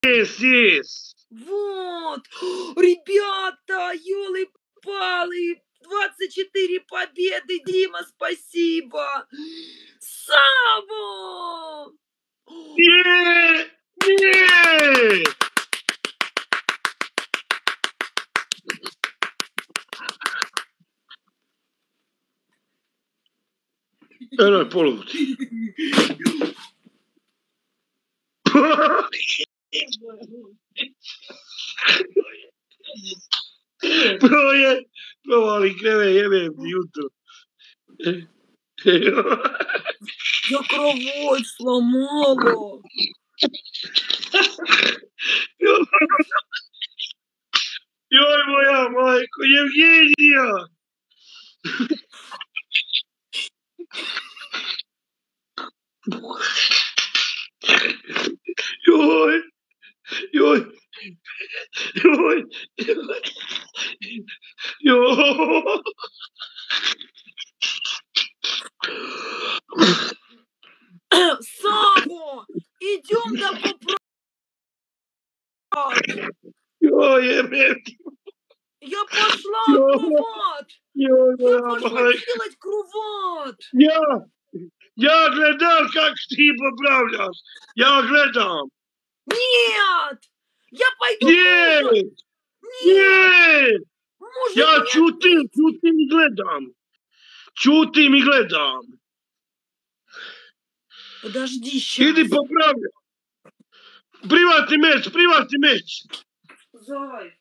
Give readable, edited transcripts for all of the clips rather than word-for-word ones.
Есть. Вот. Ребята, ёлы-палы, 24 победы, Дима, спасибо. Саво! Нет! Давай, половути. Provali kreve, jebem jutro. Я кровать сломала. Joj, moja majko, Евгения! Joj, joj, joj, joj. Саво, идем да поправить. Joj, jebem. Я пошла Joj, кровать. joj, Я moja пошла majko. делать кровать. Я глядал, как ты поправляешь. Я глядал. Нет, я пойду Нет, мужа. нет. Мужа Я меня чути mi gledam. Čuti mi gledam. Подожди, сейчас. Иди поправляй. Приватный мяч. Зай.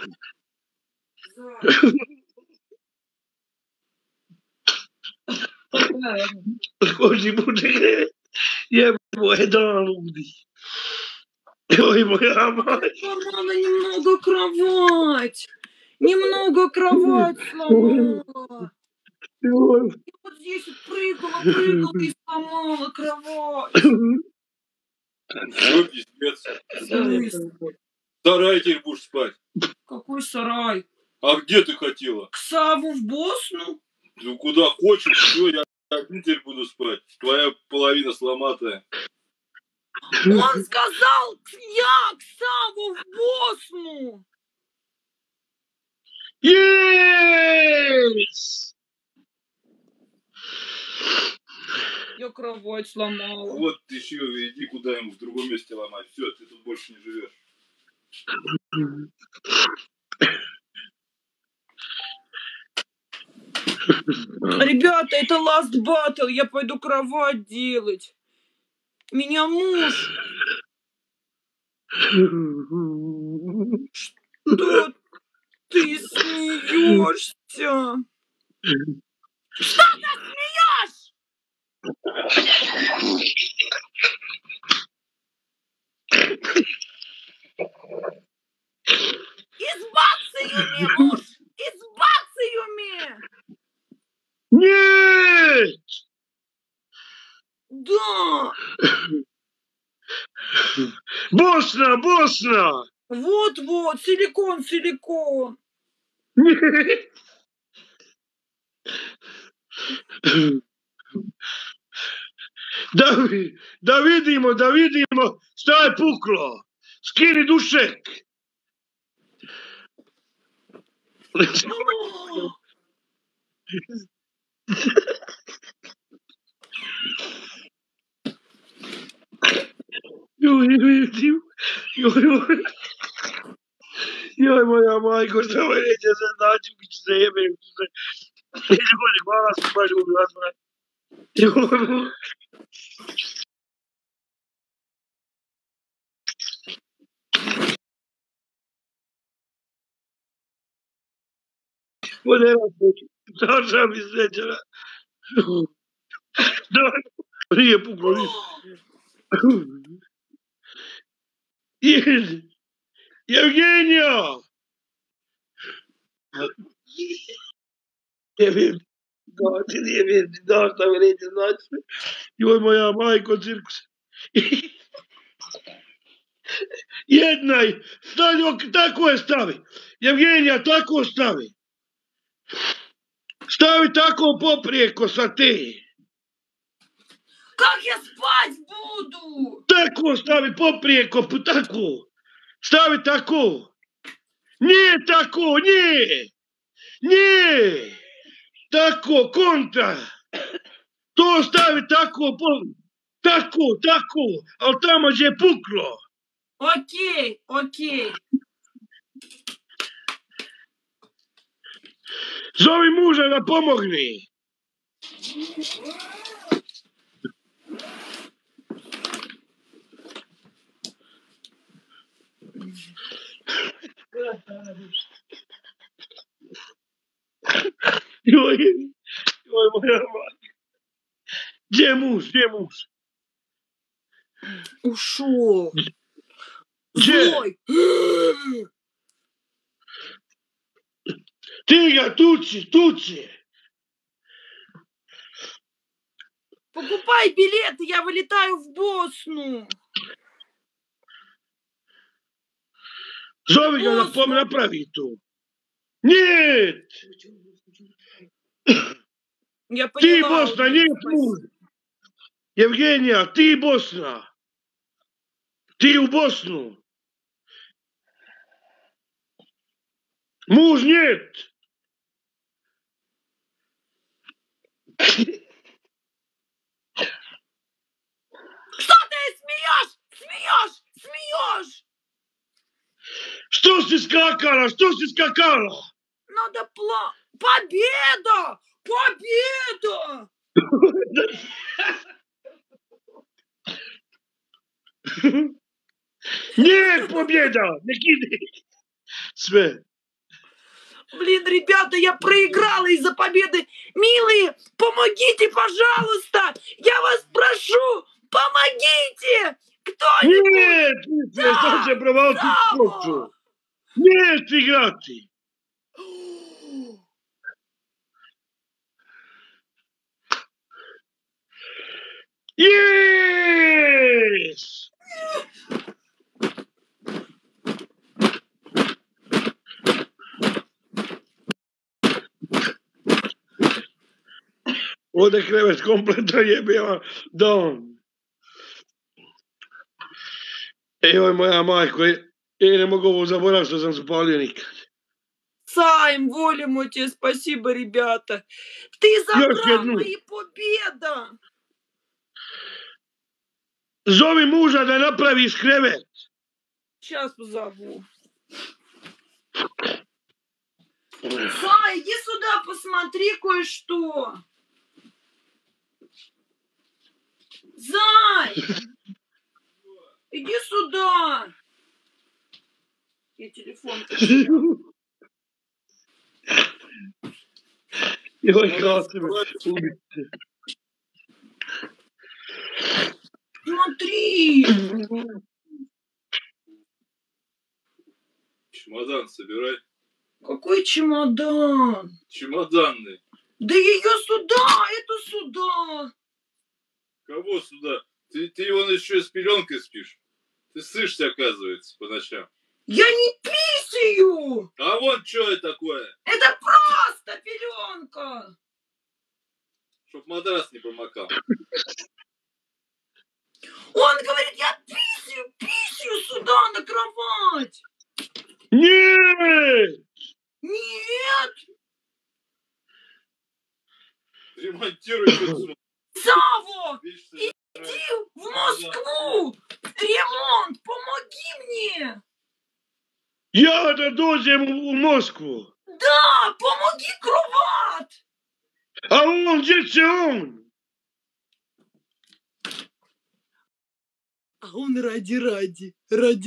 Così pure io dan люди. Ой, моя мать. Сломала немного кровать. Немного кровать сломала. Я вот здесь вот прыгала и сломала кровать. Что пиздец? В сарае теперь будешь спать. Какой сарай? А где ты хотела? К Саву в Босну? Ну куда хочешь, все, я один теперь буду спать. Твоя половина сломатая. Он сказал, я к Саву в Босну. Yes! Я кровать сломала. Вот ты еще иди куда-нибудь в другом месте ломать. Все, ты тут больше не живешь. Ребята, это last battle. Я пойду кровать делать. Меня муж. Что ты смеешься? Что ты смеешь? Избавься, муж! Избавься! Нет! Да! Босна! Вот-вот, силикон. Нет! Da vidimo šta je puklo. Skini dušek. Joj, moja majko, što me neće se naći, mi će se jebem. Ljudi, hvala sam baš ubila. Došao mi srećena. Nije puklo ništa. Евгения! Не vem, šta mi neće znači. Joj, moja majko, cirkus. Jednoj, tako je stavi. Евгения, tako stavi. Stavi tako poprijeko sa te. Как я спать буду? Tako stavi poprijeko, tako. Ставить таку. Не таку, не. Не. Таку, контра. То ставить таку, таку. А там уже пукло. Окей, окей. Зови мужа да помогни. Ой, моя мать. Где муж? Ушел. Где? Злой. Тига, тучи. Покупай билеты, я вылетаю в Босну. Зови ga da napravi tu. Нет! Я Ты поняла. Босна, нет муж. Евгения, ты Босна. Ты в Босну. Муж нет. Что ты смеешь? Что ты скакала? Надо Победа! Нет, победа! Не кидай. Свет. Блин, ребята, я проиграла из-за победы. Милые, помогите, пожалуйста. Я вас прошу, помогите. Кто-нибудь. Нет, я сам тебе провал тут скотчу. Нет, играти. Yes! Ovdje krevet kompletno jebio dom. Joj, moja majko, ja ne mogu ovo zaboraviti što sam spalio nikad. Сайм, воля мой, тебе спасибо, ребята. Ты забрал одну. мои победы. Zovi muža da napraviš krevet. Сейчас позову. Сай, иди сюда, посмотри кое-что. Зай! Иди сюда. Я телефон потерял. Joj, krasno. Смотри. Чемодан собирай. Какой чемодан? Чемоданный. Да ее сюда, эту сюда. Кого сюда? Ты вон еще с пеленкой спишь. Ты сышься, оказывается, по ночам. Я не писаю. А вон что это такое? Это просто пеленка. Чтоб матрас не промокал. Он говорит, я писаю сюда на кровать. Нет! Нет. Ремонтируй что-то. Саво, иди в Москву. Ремонт, помоги мне. Я додозим в Москву. Да, помоги кровать. А он, где он? А он ради.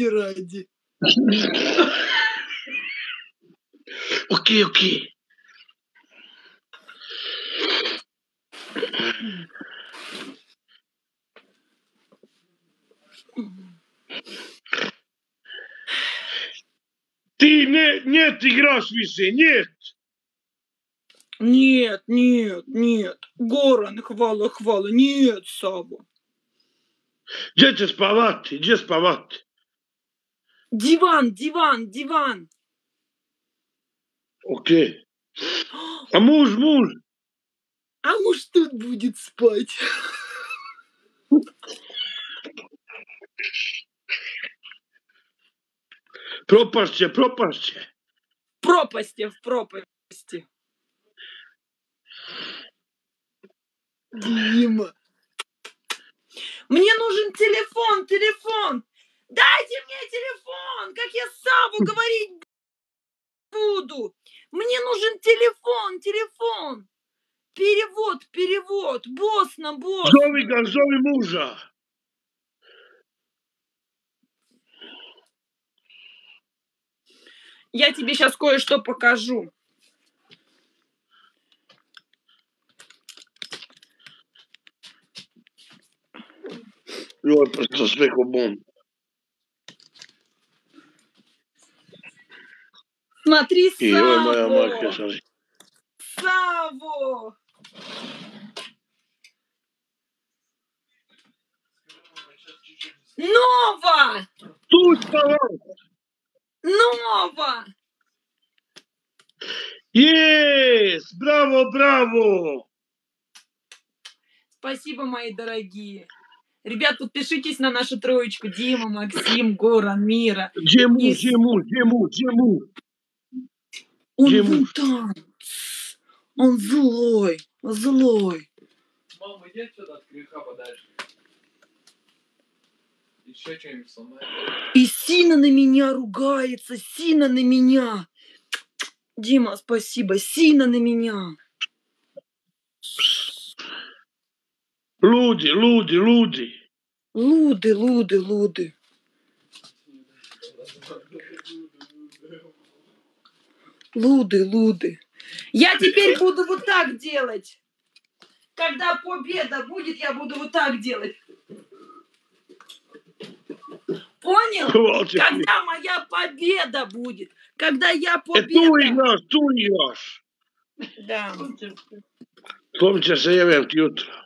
Окей. Ты нет играешь više, нет. Нет. Горан, хвала. Нет, Саво. Где спавати? Диван. Окей. А муж? А муж тут будет спать. Пропаще, пропаще. В пропасти, в пропасти. Дима. Мне нужен телефон, телефон. Дайте мне телефон, как я с Саву говорить буду. Мне нужен телефон, телефон. Перевод, перевод. Босс на босс. Зови мужа. Я тебе сейчас кое-что покажу. Ой, просто смехобон. Смотри, Ой, моя Саву. матка. Саву. Нова. Тут, пожалуйста. Нова. Есть! Браво, браво! Спасибо, мои дорогие. Ребят, подпишитесь на нашу троечку. Дима, Максим, Горан, Мира. Где муж? Он Где вон муж? там. Он злой, злой. Мама, иди отсюда от греха подальше. Еще что-нибудь сломай. И Сина на меня ругается, Сина на меня. Дима, спасибо, Сина на меня. Люди. Луды. Луды. Я теперь буду вот так делать. Когда победа будет, я буду вот так делать. Понял? Хватит. Когда моя победа будет. Когда я Ту победа. играешь. Да. Помните, заявим jutro.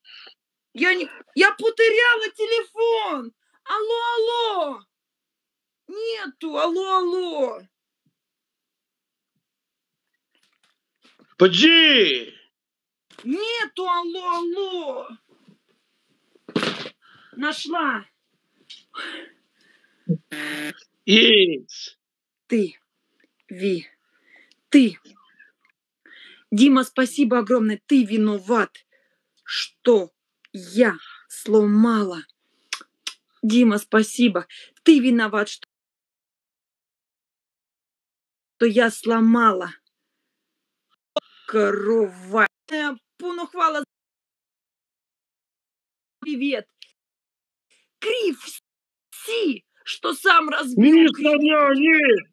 Я потеряла телефон. Алло. Нету. Алло. Поди! Нету. Алло. Нашла. Есть! Ты. Дима, спасибо огромное. Ты виноват, что я сломала. Дима, спасибо. Ты виноват, что я сломала. Корова. Пунохвала. Привет. Крив Си, что сам разбил. Не слоняй!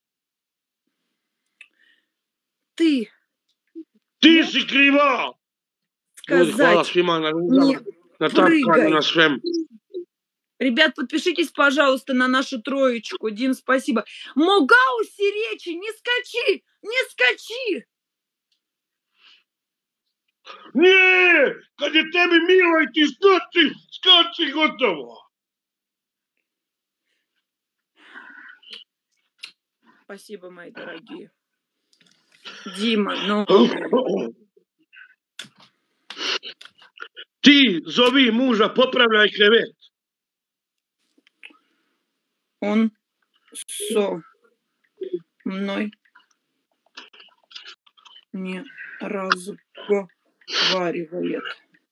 Ти си крива! Ljudi, hvala сказать svima na не na tapkanju, прыгай. na svem. Ребят, подпишитесь, пожалуйста, на нашу троечку. Дим, спасибо. Могау сиречи, не скачи. Не! Kad je tebi milo i ti skači gotovo. Спасибо, мои дорогие. Дима, ну... Ti zovi muža, popravljaj krevet. Он со мной не разговаривает.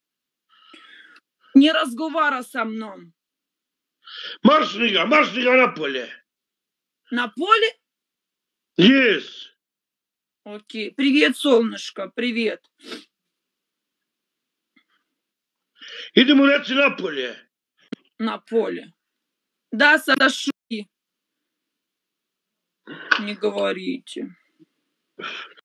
Не разговара со мной. Marš ga na polje. На поле? Yes. Окей. Привет, солнышко, привет. Idemo reći na polje. На поле. Да, Садаши. Не говорите.